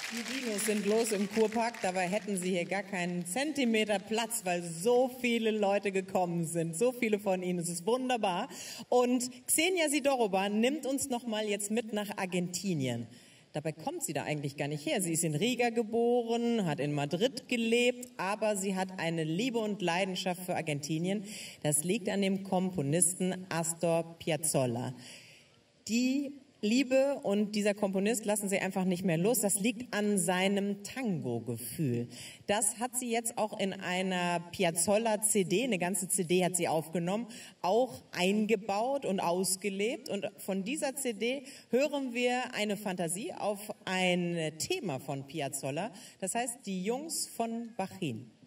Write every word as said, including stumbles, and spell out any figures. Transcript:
Die Dinos sind los im Kurpark, dabei hätten sie hier gar keinen Zentimeter Platz, weil so viele Leute gekommen sind, so viele von ihnen, es ist wunderbar. Und Xenia Sidorova nimmt uns nochmal jetzt mit nach Argentinien. Dabei kommt sie da eigentlich gar nicht her. Sie ist in Riga geboren, hat in Madrid gelebt, aber sie hat eine Liebe und Leidenschaft für Argentinien. Das liegt an dem Komponisten Astor Piazzolla. Die Liebe und dieser Komponist lassen sie einfach nicht mehr los. Das liegt an seinem Tango-Gefühl. Das hat sie jetzt auch in einer Piazzolla-C D, eine ganze C D hat sie aufgenommen, auch eingebaut und ausgelebt. Und von dieser C D hören wir eine Fantasie auf ein Thema von Piazzolla. Das heißt, die Jungs von Bachin.